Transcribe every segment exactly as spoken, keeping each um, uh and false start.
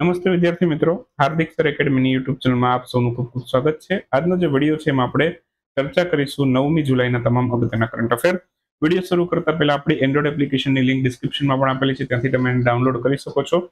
નમસ્તે વિદ્યાર્થી મિત્રો, હાર્દિક સર એકેડમીની યુટ્યુબ ચેનલમાં આપ સૌનું ખૂબ ખૂબ સ્વાગત છે। આજનો જે વિડીયો છે એમાં આપણે ચર્ચા કરીશું નવમી જુલાઈના તમામ અગત્યના કરંટ અફેર। વિડીયો શરૂ કરતા પહેલા આપણી એન્ડ્રોઇડ એપ્લિકેશનની લિંક ડિસ્ક્રિપ્શનમાં પણ આપેલી છે, ત્યાંથી તમે એને ડાઉનલોડ કરી શકો છો।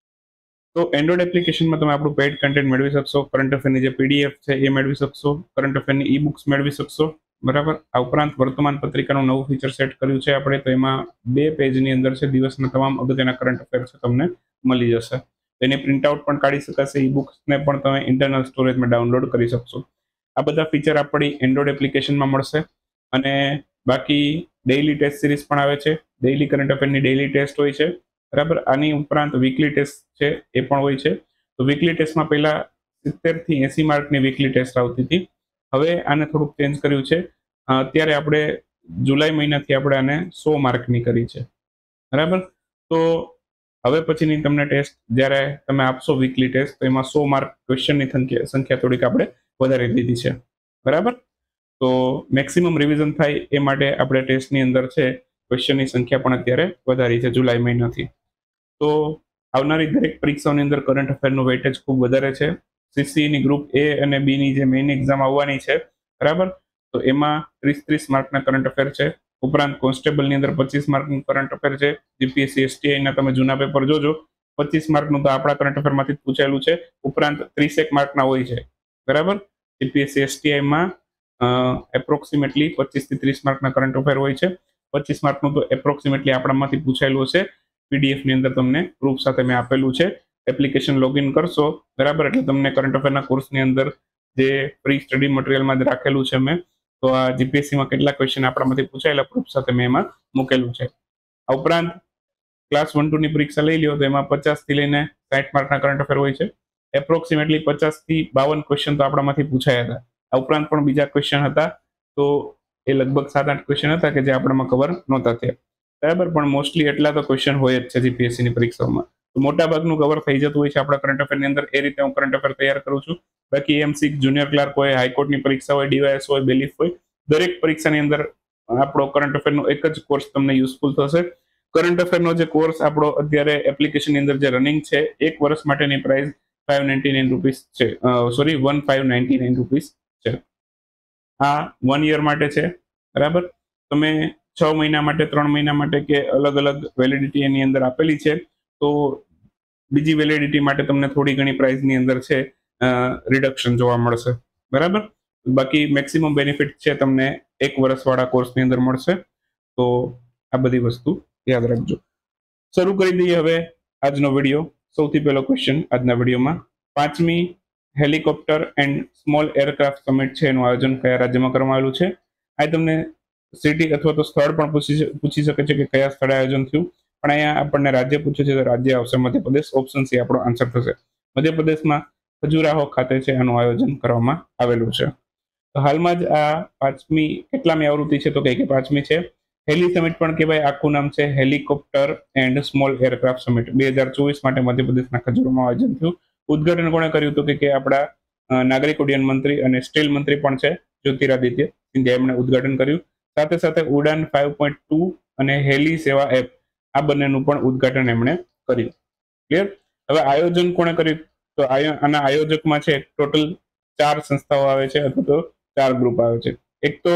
તો એન્ડ્રોઇડ એપ્લિકેશનમાં તમે આપણું પેઇડ કન્ટેન્ટ મેળવી શકશો, કરંટ અફેરની જે પીડીએફ છે એ મેળવી શકશો, કરંટ અફેરની ઈ બુક્સ મેળવી શકશો, બરાબર। આ ઉપરાંત વર્તમાન પત્રિકાનું નવું ફીચર સેટ કર્યું છે આપણે, તો એમાં બે પેજની અંદર છે દિવસના તમામ અગત્યના કરંટ અફેર છે તમને મળી જશે। એની પ્રિન્ટઆઉટ પણ કાઢી શકાશે, ઈ બુક્સને પણ તમે ઇન્ટરનલ સ્ટોરેજમાં ડાઉનલોડ કરી શકશો। આ બધા ફીચર આપણી એન્ડ્રોઇડ એપ્લિકેશનમાં મળશે। અને બાકી ડેઇલી ટેસ્ટ સિરીઝ પણ આવે છે, ડેઇલી કરંટ અફેરની ડેઇલી ટેસ્ટ હોય છે, બરાબર। આની ઉપરાંત વીકલી ટેસ્ટ છે એ પણ હોય છે। તો વીકલી ટેસ્ટમાં પહેલા સિત્તેર થી એસી માર્કની વીકલી ટેસ્ટ આવતી હતી, હવે આને થોડુંક ચેન્જ કર્યું છે। અત્યારે આપણે જુલાઈ મહિનાથી આપણે આને સો માર્કની કરી છે, બરાબર। તો હવે પછીની તમને ટેસ્ટ જ્યારે તમે આપશો વીકલી ટેસ્ટ, તો એમાં સો માર્ક ક્વેશ્ચનની સંખ્યા સંખ્યા થોડીક આપણે વધારી દીધી છે, બરાબર। તો મેક્સિમમ રિવિઝન થાય એ માટે આપણે ટેસ્ટની અંદર છે ક્વેશ્ચનની સંખ્યા પણ અત્યારે વધારી છે જુલાઈ મહિનાથી। તો આવનારી દરેક પરીક્ષાઓની અંદર કરંટ અફેરનું વેઇટેજ ખૂબ વધારે છે। સીસીની ગ્રુપ એ અને બી ની જે મેઇન એક્ઝામ આવવાની છે, બરાબર, તો એમાં ત્રીસ ત્રીસ માર્કના કરંટ અફેર છે। ઉપરાંત કોન્સ્ટેબલની અંદર પચીસ માર્કનું કરંટ અફેર છે। જીપીએસસી એસટીઆઈના તમે જૂના પેપર જોજો, પચીસ માર્કનું તો આપણા કરંટ અફેરમાંથી જ પૂછાયેલું છે, ઉપરાંત ત્રીસેક માર્કના હોય છે, બરાબર। જીપીએસસી એસટીઆઈમાં એપ્રોક્સિમેટલી પચીસ થી ત્રીસ માર્કના કરંટ અફેર હોય છે। પચીસ માર્કનું તો એપ્રોક્સિમેટલી આપણામાંથી પૂછાયેલું હશે, પીડીએફની અંદર તમને પ્રૂફ સાથે મેં આપેલું છે। એપ્લિકેશન લોગિન કરશો, બરાબર, એટલે તમને કરંટ અફેરના કોર્સની અંદર જે ફ્રી સ્ટડી મટીરિયલમાં જ રાખેલું છે મેં, તો આ જીપીએસસીમાં કેટલા ક્વેશ્ચન આપણામાંથી પૂછાયેલા પ્રૂફ સાથે મેં એમાં મૂકેલું છે। આ ઉપરાંત ક્લાસ વન ટુ ની પરીક્ષા લઈ લ્યો તો એમાં પચાસ થી લઈને સાઠ માર્કના કરંટ અફેર હોય છે। એપ્રોક્સિમેટલી પચાસ થી બાવન ક્વેશ્ચન તો આપણામાંથી પૂછાયા હતા। આ ઉપરાંત પણ બીજા ક્વેશ્ચન હતા, તો એ લગભગ સાત આઠ ક્વેશ્ચન હતા કે જે આપણામાં કવર નહોતા થયા, બરાબર। પણ મોસ્ટલી એટલા તો ક્વેશ્ચન હોય જ છે જીપીએસસીની પરીક્ષાઓમાં, તો મોટા ભાગનું કવર થઈ જતું હોય છે આપણા કરંટ અફેરની અંદર। એ રીતે હું કરંટ અફેર તૈયાર કરું છું। બાકી એમસી જુનિયર ક્લાર્ક હોય, હાઈકોર્ટની પરીક્ષા હોય, ડીવાયએસ હોય, બેલીફ હોય, દરેક પરીક્ષાની અંદર આપણો કરંટ અફેરનો એક જ કોર્સ તમને યુઝફુલ થશે। કરંટ અફેરનો જે કોર્સ આપણો અત્યારે એપ્લિકેશનની અંદર જે રનિંગ છે, એક વર્ષ માટેની price five ninety nine rupees છે, sorry one five ninety nine rupees છે। આ વન યર માટે છે, બરાબર। તમે છ મહિના માટે, ત્રણ મહિના માટે કે અલગ અલગ વેલિડિટી એની અંદર આપેલી છે, તો બીજી વેલિડિટી માટે તમને થોડી ઘણી પ્રાઇસની અંદર છે રિડક્શન જોવા મળશે, બરાબર। બાકી મેક્સિમમ બેનિફિટ છે તમને એક વર્ષવાળા કોર્સની અંદર મળશે। તો આ બધી વસ્તુ યાદ રાખજો। શરૂ કરી દઈએ હવે આજનો વિડીયો। સૌથી પહેલો ક્વેશ્ચન આજના વિડીયોમાં, પાંચમી helicopter and small aircraft summit છે એનું આયોજન કયા રાજ્યમાં કરવામાં આવેલું છે? આ તમને સિટી અથવા તો સ્થળ પણ પૂછી પૂછી શકે છે કે કયા સ્થળે આયોજન થયું, પણ અહીંયા આપણને રાજ્ય પૂછે છે તો રાજ્ય આવશે મધ્યપ્રદેશ। ઓપ્શન સી આપણો આન્સર થશે। મધ્યપ્રદેશમાં ખજુરાહો ખાતે છે આનું આયોજન કરવામાં આવેલું છે। તો હાલમાં જ આ પાંચમી કેટલામી આવૃત્તિ છે તો કે પાંચમી છે। હેલી સમિટ પણ કહેવાય, આખું નામ છે helicopter and small aircraft summit. બે હજાર ચોવીસ માટે મધ્યપ્રદેશના ખજુરાહોમાં આયોજન થયું। ઉદઘાટન કોણે કર્યું હતું કે આપણા નાગરિક ઉડ્ડયન મંત્રી અને સ્ટીલ મંત્રી પણ છે જ્યોતિરાદિત્ય સિંધિયા, એમણે ઉદઘાટન કર્યું। સાથે સાથે ઉડાન ફાઈવ પોઈન્ટ ટુ અને હેલી સેવા એપ, આ બંનેનું પણ ઉદઘાટન એમણે કર્યું। ક્લિયર? હવે આયોજન કોણે કર્યું? તો આના આયોજકમાં છે ટોટલ ચાર સંસ્થાઓ આવે છે અથવા તો ચાર ગ્રુપ આવે છે। એક તો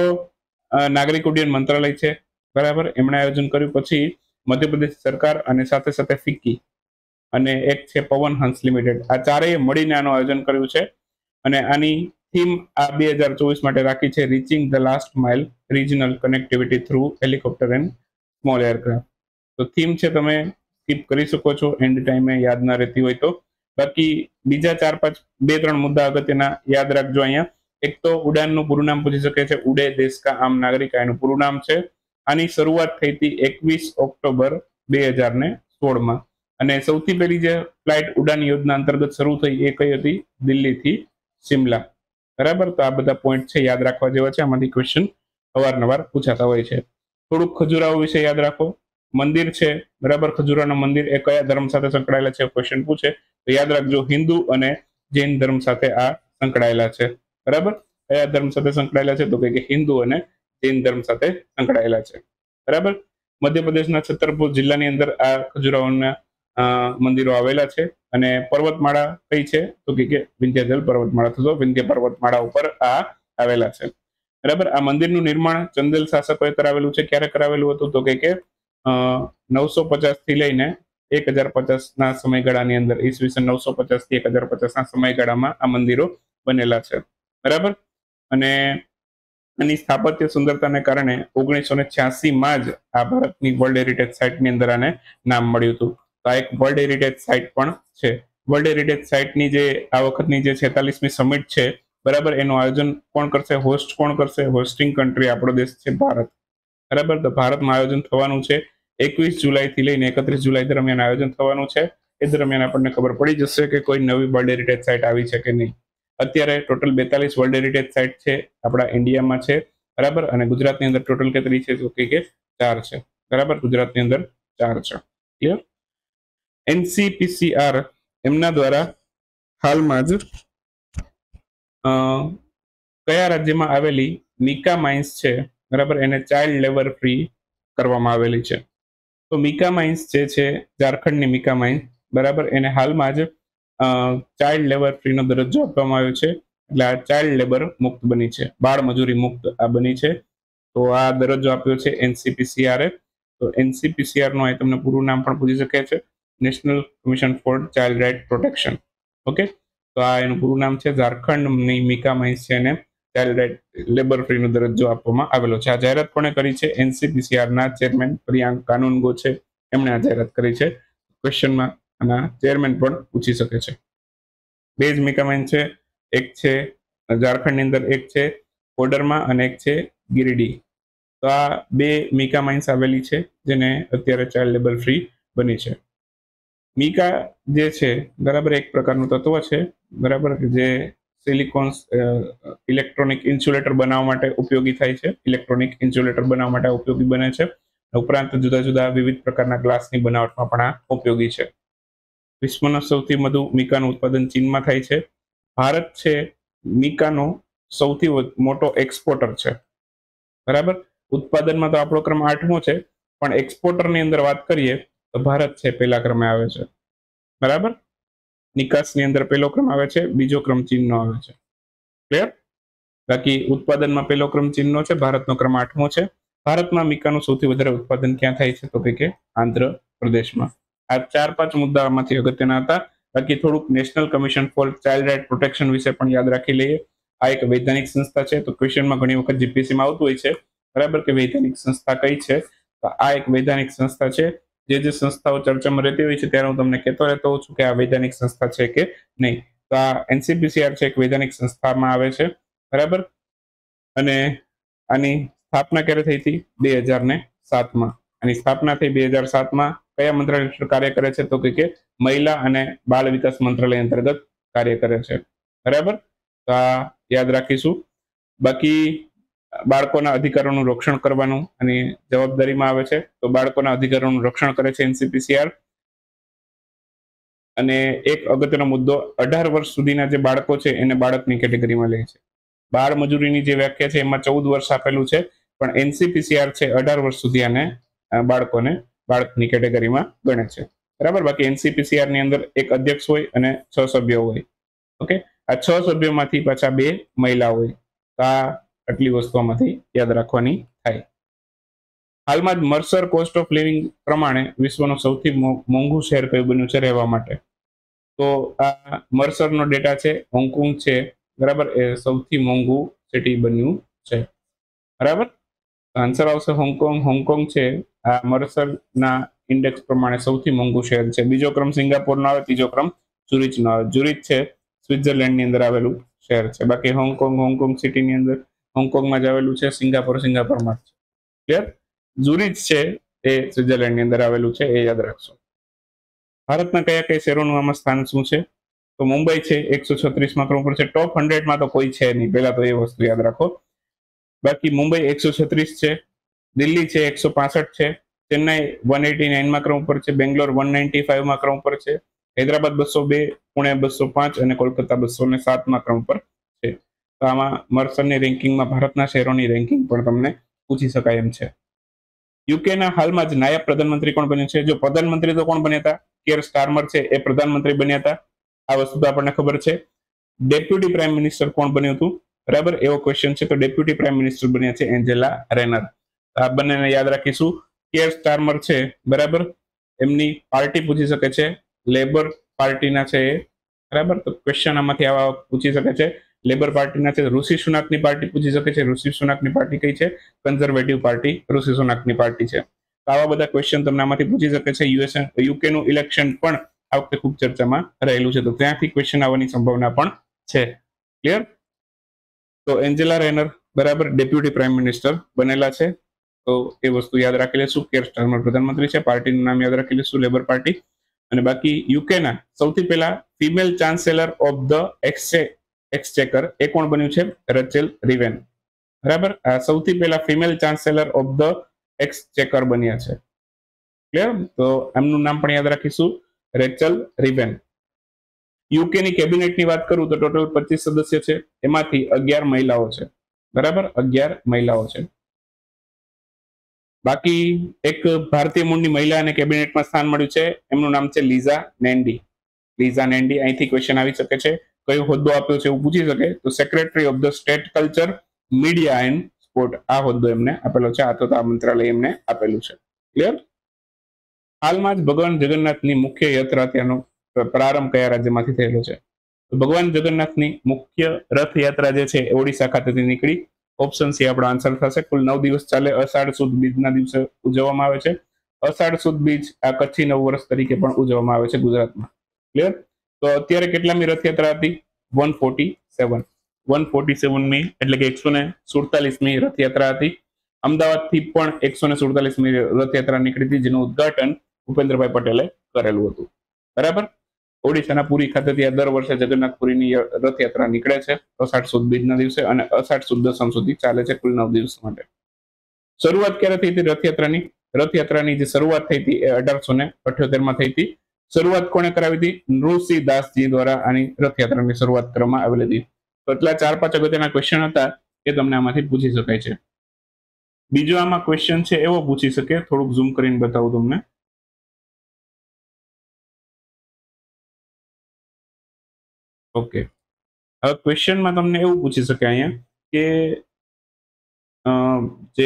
નાગરિક ઉડ્ડયન મંત્રાલય છે, બરાબર, એમણે આયોજન કર્યું। પછી મધ્યપ્રદેશ સરકાર અને સાથે સાથે ફિક્કી અને એક છે પવન હંસ લિમિટેડ, આ ચારેય મળીને આનું આયોજન કર્યું છે। અને આની થીમ આ બે હજાર ચોવીસ માટે રાખી છે reaching the last mile regional connectivity through helicopter and small aircraft. તો થીમ છે, તમે સ્કીપ કરી શકો છો એન્ડ ટાઈમે યાદ ના રહેતી હોય તો। બાકી બીજા ચાર પાંચ બે ત્રણ મુદ્દા અગત્યના યાદ રાખજો અહીંયા। એક તો ઉડાનનું પૂરું નામ પૂછી શકે છે, ઉડે દેશ કા આમ નાગરિક, એનું પૂરું નામ છે। આની શરૂઆત થઈ હતી એકવીસ ઓક્ટોબર બે હજાર ને સોળમાં, અને સૌથી પહેલી જે ફ્લાઇટ ઉડાન યોજના અંતર્ગત શરૂ થઈ એ કઈ હતી? દિલ્હીથી શિમલા, બરાબર। તો આ બધા પોઈન્ટ છે યાદ રાખવા જેવા છે, આમાંથી ક્વેશ્ચન અવારનવાર પૂછાતા હોય છે। થોડુંક ખજુરાહો વિશે યાદ રાખો। મંદિર છે, બરાબર, ખજુરાહોના મંદિર એ કયા ધર્મ સાથે સંકળાયેલા છે ક્વેશ્ચન પૂછે તો યાદ રાખજો હિન્દુ અને જૈન ધર્મ સાથે આ સંકળાયેલા છે, બરાબર। કયા ધર્મ સાથે સંકળાયેલા છે તો કે હિન્દુ અને જૈન ધર્મ સાથે સંકળાયેલા છે, બરાબર। મધ્યપ્રદેશના છતરપુર જિલ્લાની અંદર આ ખજુરાહોના અ મંદિરો આવેલા છે અને પર્વતમાળા કઈ છે તો કે વિંધ્યાચલ પર્વતમાળા તો વિંધ્ય પર્વતમાળા ઉપર આ આવેલા છે બરાબર। આ મંદિરનું નિર્માણ ચંદેલ શાસકોએ કરાવેલું છે। ક્યારે કરાવેલું હતું તો કે નવસો પચાસ થી લઈને એક હજાર પચાસ ના સમયગાળાની અંદર ઈસવીસન નવસો પચાસ થી એક હજાર પચાસ ના સમયગાળામાં આ મંદિરો બનેલા છે બરાબર। અને આની સ્થાપત્ય સુંદરતાને કારણે ઓગણીસો ને છ્યાસી માં જ આ ભારતની વર્લ્ડ હેરિટેજ સાઇટની અંદર આને નામ મળ્યું હતું। તો આ એક વર્લ્ડ હેરિટેજ સાઇટ પણ છે। વર્લ્ડ હેરિટેજ સાઇટની જે આ વખતની જે છેતાલીસમી સમિટ છે બરાબર, એનું આયોજન કોણ કરશે, હોસ્ટ કોણ કરશે? હોસ્ટિંગ કન્ટ્રી આપણો દેશ છે ભારત બરાબર। તો ભારતમાં આયોજન થવાનું છે એકવીસ જુલાઈ થી લઈને એકત્રીસ જુલાઈ દરમિયાન આયોજન થવાનું છે। એ દરમિયાન આપણને ખબર પડી જશે કે કોઈ નવી વર્લ્ડ હેરિટેજ સાઇટ આવી છે કે નહીં। અત્યારે ટોટલ બેતાલીસ વર્લ્ડ હેરિટેજ સાઇટ છે આપણા ઇન્ડિયામાં છે બરાબર। અને ગુજરાતની અંદર ટોટલ કેટલી છે તો કે ચાર છે બરાબર। ગુજરાતની અંદર ચાર છે ક્લિયર। એનસીપીસીઆર એમના દ્વારા હાલમાં જ કયા રાજ્યમાં આવેલી મિકા માઇન્સ છે બરાબર, એને ચાઇલ્ડ લેબર ફ્રી કરવામાં આવેલી છે। તો મિકા માઇન્સ જે છે ઝારખંડની મિકા માઇન્સ બરાબર, એને હાલમાં જ ચાઇલ્ડ લેબર ફ્રી નો દરજ્જો આપવામાં આવ્યો છે। એટલે આ ચાઇલ્ડ લેબર મુક્ત બની છે, બાળ મજૂરી મુક્ત આ બની છે। તો આ દરજ્જો આપ્યો છે એનસીપીસીઆર એ। તો એનસીપીસીઆર નું અહીં તમને પૂરું નામ પણ પૂછી શકે છે, National Commission for child right protection. Okay, તો આ એનું પૂરું નામ છે। ઝારખંડની મિકા માઇન્સ છે એને ચાઇલ્ડ રાઇટ લેબર ફ્રી નો દરજ્જો આપવામાં આવેલો છે। આ જાહેરાત કોણે કરી છે? એનસીપીસીઆર ના ચેરમેન પ્રિયાંક કાનૂનગો છે, એમણે આ જાહેરાત કરી છે। ક્વેશ્ચનમાં આના ચેરમેન પણ પૂછી શકે છે। બે જ મિકા માઇન્સ છે, એક છે ઝારખંડની અંદર, એક છે કોડરમાં અને એક છે ગિરિડી। તો આ બે મિકા માઇન્સ આવેલી છે જેને અત્યારે ચાઇલ્ડ લેબર ફ્રી બની છે। મિકા જે છે બરાબર એક પ્રકારનું તત્વ છે બરાબર, જે સિલિકોન્સ ઇલેક્ટ્રોનિક ઇન્સ્યુલેટર બનાવવા માટે ઉપયોગી થાય છે। ઇલેક્ટ્રોનિક ઇન્સ્યુલેટર બનાવવા માટે ઉપયોગી બને છે। ઉપરાંત જુદા જુદા વિવિધ પ્રકારના ગ્લાસની બનાવટમાં પણ આ ઉપયોગી છે। વિશ્વનો સૌથી વધુ મિકાનું ઉત્પાદન ચીનમાં થાય છે। ભારત છે મિકાનો સૌથી મોટો એક્સપોર્ટર છે બરાબર। ઉત્પાદનમાં તો આપણો ક્રમ આઠમો છે, પણ એક્સપોર્ટરની અંદર વાત કરીએ તો ભારત છે પહેલા ક્રમે આવે છે બરાબર। નિકાસની અંદર પહેલો ક્રમ આવે છે, બીજો ક્રમ ચીનનો આવે છે ક્લિયર। બાકી ઉત્પાદનમાં પહેલો ક્રમ ચીનનો છે, ભારતનો ક્રમ આઠમો છે। ભારતમાં મિકાનું સૌથી વધારે ઉત્પાદન ક્યાં થાય છે તો કે આંધ્રપ્રદેશમાં। આ ચાર પાંચ મુદ્દામાંથી અગત્યના હતા। બાકી થોડુંક National Commission for child right protection વિશે પણ યાદ રાખી લઈએ। આ એક વૈધાનિક સંસ્થા છે, તો ક્વેશ્ચનમાં ઘણી વખત જીપીએસસી માં આવતું હોય છે બરાબર કે વૈધાનિક સંસ્થા કઈ છે, તો આ એક વૈધાનિક સંસ્થા છે। જે જે સંસ્થાઓ ચર્ચામાં રહેતી હોય છે ત્યારે હું તમને કહેતો રહેતો હોઉં છું કે આ વૈધાનિક સંસ્થા છે કે નહીં। તો આ એનસીપીસીઆર છે એક વૈધાનિક સંસ્થામાં આવે છે બરાબર। અને આની સ્થાપના ક્યારે થઈ હતી? બે હજાર ને સાતમાં। આની સ્થાપના થઈ બે હજાર સાતમાં। કયા મંત્રાલય હેઠળ કાર્ય કરે છે તો કે મહિલા અને બાળ વિકાસ મંત્રાલય અંતર્ગત કાર્ય કરે છે બરાબર। તો આ યાદ રાખીશું। બાકી બાળકોના અધિકારોનું રક્ષણ કરવાનું અને જવાબદારીમાં આવે છે, તો બાળકોના અધિકારોનું રક્ષણ કરે છે એનસીપીસીઆર। અને એક અગત્યનો મુદ્દો, અઢાર વર્ષ સુધીના જે બાળકો છે એને બાળકની કેટેગરીમાં લે છે। બાળ મજૂરીની જે વ્યાખ્યા છે એમાં ચૌદ વર્ષ આપેલું છે, પણ એનસીપીસીઆર છે અઢાર વર્ષ સુધી આને બાળકોને બાળકની કેટેગરીમાં ગણે છે બરાબર। બાકી એનસીપીસીઆર ની અંદર એક અધ્યક્ષ હોય અને છ સભ્યો હોય। ઓકે, આ છ સભ્યોમાંથી પાછા બે મહિલા હોય। તો આ આટલી વસ્તુઓમાંથી યાદ રાખવાની થાય। હાલમાં જ મર્સર કોસ્ટ ઓફ લિવિંગ પ્રમાણે વિશ્વનું સૌથી મોંઘું શહેર કયું બન્યું છે રહેવા માટે? તો આ મર્સરનો ડેટા છે, હોંગકોંગ છે બરાબર, એ સૌથી મોંઘું સિટી બન્યું છે બરાબર। આન્સર આવશે હોંગકોંગ। હોંગકોંગ છે આ મર્સરના ઇન્ડેક્સ પ્રમાણે સૌથી મોંઘું શહેર છે। બીજો ક્રમ સિંગાપોરનો આવે, ત્રીજો ક્રમ ઝુરિચનો આવે। ઝુરિચ છે સ્વિટ્ઝરલેન્ડની અંદર આવેલું શહેર છે, બાકી હોંગકોંગ હોંગકોંગ સિટીની અંદર હોંગકોંગમાં જ આવેલું છે, સિંગાપોર સિંગાપોરમાં છે ક્લિયર। ઝુરિચ છે એ સ્વિટ્ઝરલેન્ડની અંદર આવેલું છે, એ યાદ રાખશો। ભારતના કયા કયા શહેરોનું આમાં સ્થાન શું છે? તો મુંબઈ છે એકસો છત્રીસ માં ક્રમ પર છે। ટોપ હંડ્રેડમાં તો કોઈ છે નહીં, પહેલા તો એ વસ્તુ યાદ રાખો। બાકી મુંબઈ એકસો છત્રીસ છે, દિલ્હી છે એકસો પાસઠ છે, ચેન્નાઈ વન એટી નાઇન માં ક્રમ પર છે, બેંગ્લોર વન નાઇન્ટી ફાઈવ માં ક્રમ પર છે, હૈદરાબાદ બસો બે, પુણે બસો પાંચ અને કોલકાતા બસો ને સાત માં ક્રમ પર છે। તો આમાં મર્સરની રેન્કિંગમાં ભારતના શહેરોની રેન્કિંગ પણ તમને પૂછી શકાય એમ છે। યુકેના હાલમાં જ નાયબ પ્રધાનમંત્રી કોણ બન્યું છે? જો પ્રધાનમંત્રી તો કોણ બન્યા હતા? કેર સ્ટારમર છે એ પ્રધાનમંત્રી બન્યા હતા, આ વસ્તુ તો આપણને ખબર છે. ડેપ્યુટી પ્રાઇમ મિનિસ્ટર કોણ બન્યું હતું, બરાબર, એવો ક્વેશ્ચન છે. તો ડેપ્યુટી પ્રાઇમ મિનિસ્ટર બન્યા છે એન્જેલા રેનર. આ બંનેને યાદ રાખીશું. કેર સ્ટારમર છે, બરાબર, એમની પાર્ટી પૂછી શકે છે, લેબર પાર્ટીના છે એ, બરાબર. તો ક્વેશ્ચન આમાંથી આવા પૂછી શકે છે, લેબર પાર્ટીના છે. ઋષિ સુનાકની પાર્ટી પૂછી શકે છે, ઋષિ સુનાકની પાર્ટી કઈ છે, કન્ઝર્વેટિવ પાર્ટી ઋષિ સુનાકની પાર્ટી છે. તો આવા બધા ક્વેશ્ચન તમને આમાંથી પૂછી શકે છે. યુએસ યુકે નું ઇલેક્શન પણ આ વખતે ખૂબ ચર્ચામાં રહેલું છે, તો ત્યાંથી ક્વેશ્ચન આવવાની સંભાવના પણ છે. ક્લિયર? તો એન્જેલા રેનર, બરાબર, ડેપ્યુટી પ્રાઇમ મિનિસ્ટર બનેલા છે. તો એ વસ્તુ યાદ રાખી લેશું. કેર સ્ટારમર પ્રધાનમંત્રી છે, પાર્ટીનું નામ યાદ રાખી લેશું, લેબર પાર્ટી. અને બાકી યુકેના સૌથી પહેલા female chancellor of the exchequer એ કોણ બન્યું છે, રેચેલ રિવેન, બરાબર. આ સૌથી પહેલા female chancellor of the exchequer બન્યા છે. ક્લિયર? તો એમનું નામ પણ યાદ રાખીશું, રેચલ રિવેન. યુકેની કેબિનેટની વાત કરું તો ટોટલ પચીસ સદસ્ય છે, એમાંથી અગિયાર મહિલાઓ છે, બરાબર, અગિયાર મહિલાઓ છે. બાકી એક ભારતીય મૂળની મહિલાને કેબિનેટમાં સ્થાન મળ્યું છે, એમનું નામ છે લીઝા નેન્ડી. લીઝા નેન્ડી, અહીંથી ક્વેશ્ચન આવી શકે છે. કયો હોદ્દો આપ્યો છે એવું પૂછી શકે, તો secretary of the state culture, media and sport, આ હોદ્દો એમને આપેલો છે, આ તો આ મંત્રાલય એમને આપેલું છે. ક્લિયર? હાલમાં જ ભગવાન જગન્નાથની મુખ્ય યાત્રા ત્યાંનો પ્રારંભ કયા રાજ્યમાંથી થયેલો છે? તો ભગવાન જગન્નાથની મુખ્ય રથયાત્રા જે છે એ ઓડિશા ખાતેથી નીકળી. ઓપ્શન સી આપણો આન્સર થશે. કુલ નવ દિવસ ચાલે, અષાઢ સુદ બીજના દિવસે ઉજવવામાં આવે છે. અષાઢ સુદ બીજ આ કચ્છી નવ વર્ષ તરીકે પણ ઉજવવામાં આવે છે ગુજરાતમાં. ક્લિયર? તો અત્યારે કેટલામી રથયાત્રા હતી? One forty seven one forty સેવનમી એટલે કે એકસો ને સુડતાલીસમી રથયાત્રા હતી. અમદાવાદથી પણ એકસો ને સુડતાલીસમી રથયાત્રા નીકળી હતી, જેનું ઉદઘાટન ભૂપેન્દ્રભાઈ પટેલે કરેલું હતું, બરાબર. ઓડિશાના પુરી ખાતેથી દર વર્ષે જગન્નાથપુરીની રથયાત્રા નીકળે છે અષાઢ સુદ બીજના દિવસે, અને અષાઢ સુદ દસમ સુધી ચાલે છે, કુલ નવ દિવસ માટે. શરૂઆત ક્યારે થઈ હતી રથયાત્રાની? રથયાત્રાની જે શરૂઆત થઈ હતી એ અઢારસો ને અઠ્યોતેર માં થઈ હતી. શરૂઆત કોણે કરાવી હતી? નૃસિંહ દાસજી દ્વારા આની રથયાત્રાની શરૂઆત કરવામાં આવેલી હતી. તો એટલા ચાર પાંચ અગત્યના ક્વેશ્ચન હતા એ તમને આમાંથી પૂછી શકાય છે. બીજો આમાં ક્વેશ્ચન છે એવો પૂછી શકે, થોડુંક ઝૂમ કરીને બતાવું તમને. ઓકે, હવે ક્વેશ્ચનમાં તમને એવું પૂછી શકે અહીંયા કે જે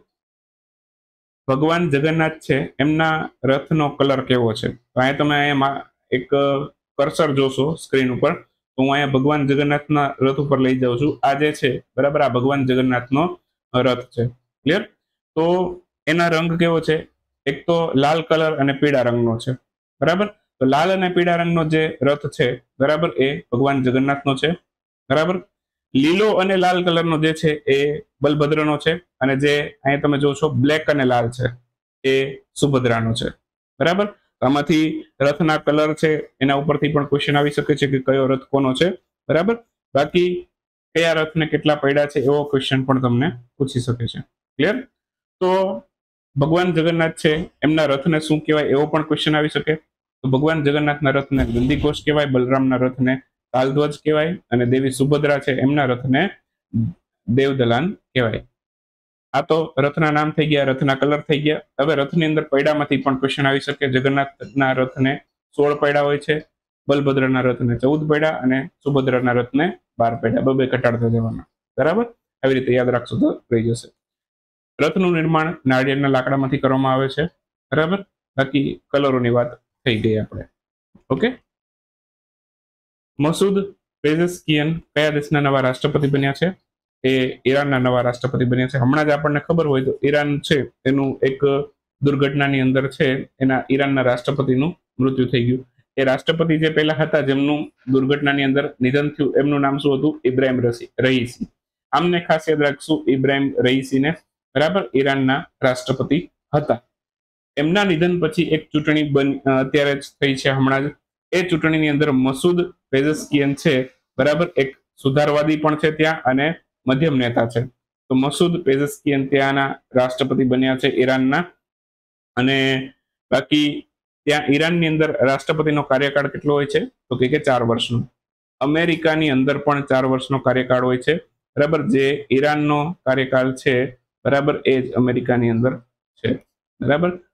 ભગવાન જગન્નાથ છે એમના રથનો કલર કેવો છે? તો અહીંયા તમે અહીંયા એક કર્સર જોશો સ્ક્રીન ઉપર, તો હું અહીંયા ભગવાન જગન્નાથના રથ ઉપર લઈ જાઉં છું. આ જે છે, બરાબર, આ ભગવાન જગન્નાથનો રથ છે. ક્લિયર? તો એના રંગ કેવો છે? એક તો લાલ કલર અને પીળા રંગનો છે, બરાબર. તો લાલ અને પીળા રંગનો જે રથ છે, બરાબર, એ ભગવાન જગન્નાથનો છે, બરાબર. લીલો અને લાલ કલરનો જે છે એ બલભદ્રનો છે, અને જે અહીંયા તમે જો છો બ્લેક અને લાલ છે એ સુભદ્રાનો છે, બરાબર. આમાંથી રથના કલર છે એના ઉપરથી પણ ક્વેશ્ચન આવી શકે છે કે કયો રથ કોનો છે, બરાબર. બાકી કયા રથને કેટલા પૈડા છે એવો ક્વેશ્ચન પણ તમને પૂછી શકે છે. ક્લિયર? તો ભગવાન જગન્નાથ છે એમના રથને શું કહેવાય એવો પણ ક્વેશ્ચન આવી શકે. તો ભગવાન જગન્નાથના રથને નંદીઘોષ કહેવાય, બલરામના રથને તાલધ્વજ કહેવાય, અને દેવી સુભદ્રા છે એમના રથને દેવદલાન કહેવાય. આ તો રથના નામ થઈ ગયા, રથના કલર થઈ ગયા. હવે રથની અંદર પૈડામાંથી પણ ક્વેશ્ચન આવી શકે. જગન્નાથના રથને સોળ પૈડા હોય છે, બલભદ્રના રથને ચૌદ પૈડા, અને સુભદ્રાના રથને બાર પૈડા, બબે ઘટાડતા જવાના, બરાબર. આવી રીતે યાદ રાખશો તો રહી જશે. રથનું નિર્માણ નાળિયેરના લાકડામાંથી કરવામાં આવે છે, બરાબર. બાકી કલરોની વાત થઈ ગઈ આપણે. ઓકે, મસૂદ પેઝેશકિયન કયા દેશના નવા રાષ્ટ્રપતિ બન્યા છે? એ ઈરાનના નવા રાષ્ટ્રપતિ બન્યા છે. હમણાં જ આપણને ખબર હોય તો ઈરાન છે એનું એક દુર્ઘટનાની અંદર છે એના ઈરાનના રાષ્ટ્રપતિનું મૃત્યુ થઈ ગયું. એ રાષ્ટ્રપતિ જે પહેલા હતા જેમનું દુર્ઘટનાની અંદર નિધન થયું, એમનું નામ શું હતું? ઇબ્રાહિમ રઈસી. આમને ખાસ યાદ રાખશું, ઇબ્રાહિમ રઈસીને, બરાબર, ઈરાનના રાષ્ટ્રપતિ હતા. એમના નિધન પછી એક ચૂંટણી બની અત્યારે જ થઈ છે હમણાં જ. એ ચૂંટણીની અંદર મસૂદ પેઝેશકિયન છે, બરાબર, એક સુધારવાદી પણ છે ત્યાં અને મધ્યમ નેતા છે. તો મસૂદ પેઝેશકિયન ત્યાંના રાષ્ટ્રપતિ બન્યા છે ઈરાનના. અને બાકી ત્યાં ઈરાનની અંદર રાષ્ટ્રપતિનો કાર્યકાળ કેટલો હોય છે? તો કે ચાર વર્ષનો. અમેરિકાની અંદર પણ ચાર વર્ષનો કાર્યકાળ હોય છે, બરાબર. જે ઈરાનનો કાર્યકાળ છે, બરાબર, એ જ અમેરિકાની અંદર છે, બરાબર.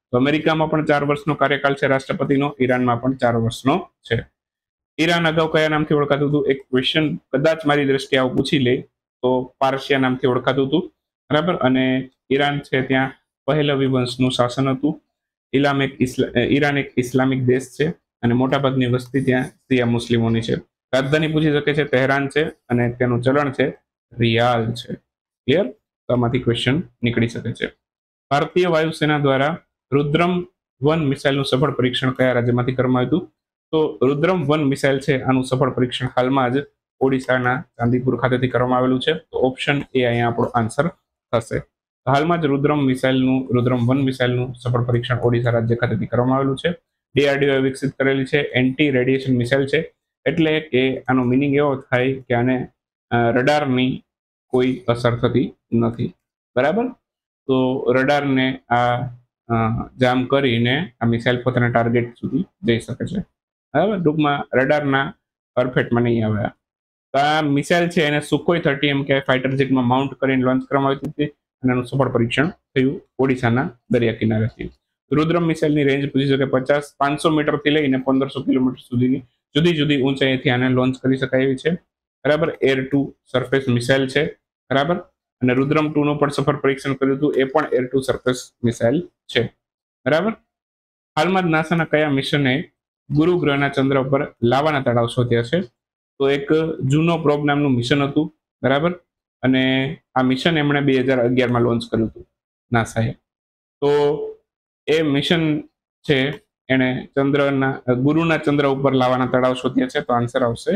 તો અમેરિકામાં પણ ચાર વર્ષનો કાર્યકાળ છે રાષ્ટ્રપતિનો, ઈરાનમાં પણ ચાર વર્ષનો છે. ઈરાન અગાઉ કયા નામથી ઓળખાતું હતું? એક ક્વેશ્ચન કદાચ મારી દ્રષ્ટિએ આવું પૂછી લે તો પારસિયા નામથી ઓળખાતું હતું, બરાબર. અને ઈરાન છે ત્યાં પહેલવી વંશનું શાસન હતું. ઇલામ એક ઈરાન એક ઇસ્લામિક દેશ છે અને મોટાભાગની વસ્તી ત્યાં શિયા મુસ્લિમોની છે. રાજધાની પૂછી શકે છે તહેરાન છે અને તેનું ચલણ છે રિયાલ છે. ક્લિયર? તો આમાંથી ક્વેશ્ચન નીકળી શકે છે. ભારતીય વાયુસેના દ્વારા રુદ્રમ વન મિસાઇલનું સફળ પરીક્ષણ કયા રાજ્યમાંથી કરવામાં આવ્યું હતું? તો રુદ્રમ વન મિસાઇલ છે આનું સફળ પરીક્ષણ હાલમાં જ ઓડિશાના ચાંદીપુર ખાતેથી કરવામાં આવેલું છે. તો ઓપ્શન એ અહીંયા આપણો આન્સર થશે. હાલમાં જ રુદ્રમ મિસાઇલનું રુદ્રમ વન મિસાઇલનું સફળ પરીક્ષણ ઓડિશા રાજ્ય ખાતેથી કરવામાં આવેલું છે. ડીઆરડીઓ વિકસિત કરેલી છે, એન્ટી રેડિયેશન મિસાઇલ છે, એટલે કે આનો મિનિંગ એવો થાય કે આને રડારની કોઈ અસર થતી નથી, બરાબર. તો રડારને આ જામ કરીને આ મિસાઇલ પોતાના ટાર્ગેટ સુધી જઈ શકે છે, બરાબર. ટૂંકમાં રડારના પરફેક્ટમાં નહીં આવે. તો આ મિસાઇલ છે એને સુકોઈ થર્ટી એમ કે ફાઇટર જેટમાં માઉન્ટ કરીને લોન્ચ કરવામાં આવી હતી અને એનું સફળ પરીક્ષણ થયું ઓડિશાના દરિયા કિનારેથી. રુદ્રમ મિસાઇલની રેન્જ પૂછી શકે પચાસ પાંચસો મીટરથી લઈને પંદરસો કિલોમીટર સુધીની જુદી જુદી ઊંચાઈથી આને લોન્ચ કરી શકાય એવી છે, બરાબર. એર ટુ સરફેસ મિસાઇલ છે, બરાબર. અને રુદ્રમ ટુ નું પણ સફળ પરીક્ષણ કર્યું હતું, એ પણ એર ટુ સરફેસ મિસાઇલ છે, બરાબર. હાલમાં જ નાસાના કયા મિશને ગુરુ ગ્રહના ચંદ્ર ઉપર લાવાના તળાવ શોધ્યા છે? તો એક જૂનો પ્રોબ નામનું મિશન હતું, બરાબર. અને આ મિશન એમણે બે હજાર અગિયારમાં લોન્ચ કર્યું હતું નાસાએ. તો એ મિશન છે એને ચંદ્રના ગુરુના ચંદ્ર ઉપર લાવાના તળાવ શોધ્યા છે. તો આન્સર આવશે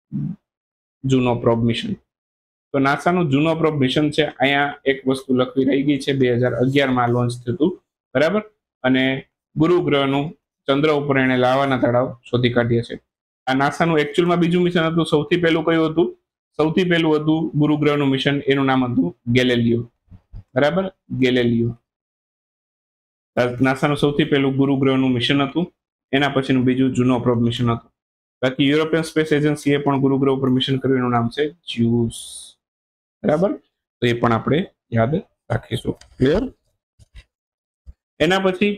જૂનો પ્રોબ મિશન. તો નાસાનું જૂનો પ્રોબ મિશન છે, અહીંયા એક વસ્તુ લખવી રહી ગઈ છે, બે હજાર અગિયારમાં લોન્ચ થયું હતું, બરાબર. અને ગુરુ ગ્રહનું ચંદ્ર ઉપર એને લાવાના તળાવ શોધી કાઢ્યા છે. આ નાસાનું એકચ્યુઅલમાં બીજું મિશન હતું. સૌથી પહેલું કયું હતું? સૌથી પહેલું હતું ગુરુ ગ્રહનું મિશન, એનું નામ હતું ગેલેલિયો, બરાબર. ગેલેલિયો નાસાનું સૌથી પહેલું ગુરુ ગ્રહનું મિશન હતું. એના પછીનું બીજું જૂનો પ્રોબ મિશન હતું. બાકી યુરોપિયન સ્પેસ એજન્સીએ પણ ગુરુ ગ્રહ ઉપર મિશન કર્યું, એનું નામ છે જ્યુસ, બરાબર. તો એ પણ આપણે યાદ રાખીશું. ક્લિયર? એના પછી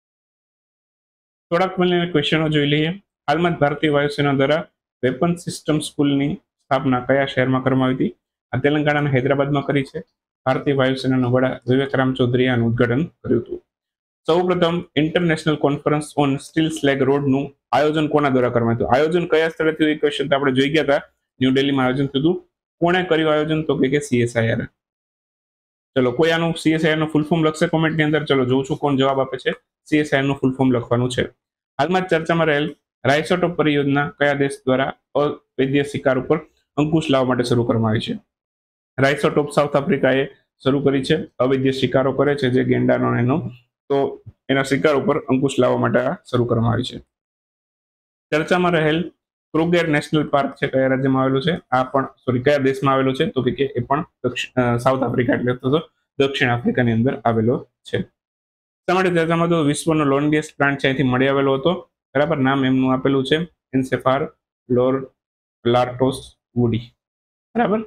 થોડાક ક્વેશ્ચનો જોઈ લઈએ. હાલમાં જ ભારતીય વાયુસેના દ્વારા વેપન સિસ્ટમ સ્કૂલની સ્થાપના કયા શહેરમાં કરવામાં આવી હતી? આ તેલંગાણાના હૈદરાબાદમાં કરી છે. ભારતીય વાયુસેનાના વડા વિવેકરામ ચૌધરીએ આનું ઉદ્ઘાટન કર્યું હતું. સૌ પ્રથમ international conference on steel slag રોડનું આયોજન કોના દ્વારા કરવામાં આવ્યું? આયોજન કયા સ્થળે થયું એ ક્વેશ્ચન આપણે જોઈ ગયા હતા. ન્યૂ દિલ્હીમાં આયોજન થયું હતું. કોણે કર્યું આયોજન? તો કે સીએસઆઈઆર. ચલો, કોઈ આનું સીએસઆઈઆર નું ફૂલ ફોર્મ લખશે કોમેન્ટની અંદર? ચલો જોઉં છું કોણ જવાબ આપે છે. સીએસઆઈઆર નું ફૂલ ફોર્મ લખવાનું છે. હાલમાં જ ચર્ચામાં રહેલ રાયસોટોપ પરિયોજના કયા દેશ દ્વારા અવૈધ શિકાર ઉપર અંકુશ લાવવા માટે શરૂ કરવામાં આવી છે? રાયસોટોપ સાઉથ આફ્રિકાએ શરૂ કરી છે. અવૈધ શિકારો કરે છે જે ગેંડાનો એનો, તો એના શિકાર ઉપર અંકુશ લાવવા માટે શરૂ કરવામાં આવી છે. ચર્ચામાં રહેલ ક્રુગેર નેશનલ પાર્ક છે કયા રાજ્યમાં આવેલું છે? આ પણ સોરી કયા દેશમાં આવેલો છે? તો કે એ પણ સાઉથ આફ્રિકા એટલે તો દક્ષિણ આફ્રિકાની અંદર આવેલો છે. તમારે ચર્ચામાં તો વિશ્વનો લોન્ગેસ્ટ પ્લાન્ટ છે અહીંથી મળી આવેલો હતો, બરાબર. નામ એમનું આપેલું છે એન્સેફાર લોર લાર્ટોસ વુડી, બરાબર.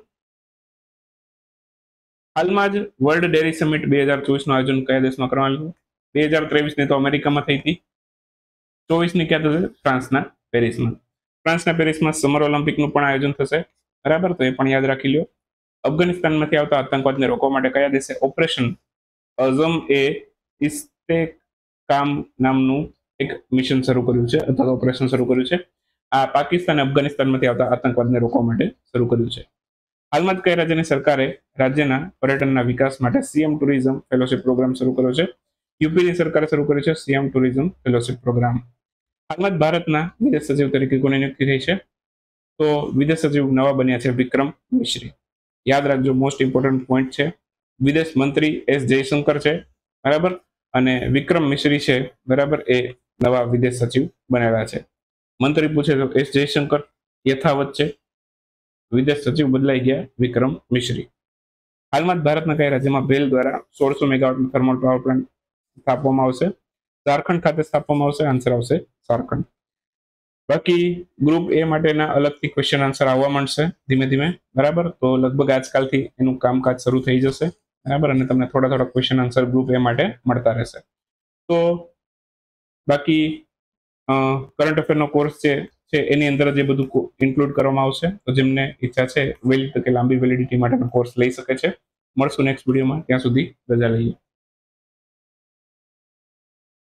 હાલમાં જ વર્લ્ડ ડેરી સમિટ બે હજાર ચોવીસ નું આયોજન કયા દેશમાં કરવામાં આવ્યું? બે હજાર ત્રેવીસ ની તો અમેરિકામાં થઈ હતી. ચોવીસ ની ક્યાં થશે? ફ્રાન્સના પેરિસમાં. ફ્રાન્સના પેરિસમાં સમર ઓલિમ્પિકનું પણ આયોજન થશે, બરાબર. તો એ પણ યાદ રાખી લો. અફઘાનિસ્તાનમાંથી આવતા આતંકવાદને રોકવા માટે કયા દેશે ઓપરેશન અઝમ એ ઇસ્તેકામ નામનું એક મિશન શરૂ કર્યું છે અથવા ઓપરેશન શરૂ કર્યું છે? આ પાકિસ્તાન અફઘાનિસ્તાનમાંથી આવતા આતંકવાદને રોકવા માટે શરૂ કર્યું છે. હાલમાં જ કઈ રાજ્યની સરકારે રાજ્યના પર્યટનના વિકાસ માટે સીએમ ટુરિઝમ ફેલોશિપ પ્રોગ્રામ શરૂ કર્યો છે? યુપીની સરકારે શરૂ કર્યો છે સીએમ ટુરિઝમ ફેલોશિપ પ્રોગ્રામ. હાલમાં જ ભારતના વિદેશ સચિવ તરીકે કોની નિયુક્તિ થઈ છે? તો વિદેશ સચિવ નવા બન્યા છે વિક્રમ મિશ્રી. યાદ રાખજો, મોસ્ટ ઇમ્પોર્ટન્ટ પોઈન્ટ છે. વિદેશ મંત્રી એસ જયશંકર છે, બરાબર. અને વિક્રમ મિશ્રી છે, બરાબર, એ નવા વિદેશ સચિવ બનેલા છે. મંત્રી પૂછે તો એસ જયશંકર યથાવત છે, વિદેશ સચિવ બદલાઈ ગયા વિક્રમ મિશ્રી. હાલમાં જ ભારતના કયા રાજ્યમાં ભેલ દ્વારા સોળસો મેગાવોટનો થર્મલ પાવર પ્લાન્ટ સ્થાપવામાં આવશે? ઝારખંડ ખાતે સ્થાપવામાં આવશે. આન્સર આવશે ઝારખંડ. બાકી ગ્રુપ એ માટેના અલગથી ક્વેશ્ચન આન્સર આવવા માંડશે ધીમે ધીમે, બરાબર. તો લગભગ આજકાલથી એનું કામકાજ શરૂ થઈ જશે, બરાબર. અને તમને થોડા થોડા ક્વેશ્ચન આન્સર ગ્રુપ એ માટે મળતા રહેશે. તો બાકી કરંટ અફેરનો કોર્સ જે છે એની અંદર જે બધું ઇન્ક્લુડ કરવામાં આવશે, તો જેમને ઈચ્છા છે વહેલી તકે લાંબી વેલિડિટી માટેનો કોર્સ લઈ શકે છે. મળશું નેક્સ્ટ વિડીયોમાં, ત્યાં સુધી રજા લઈએ.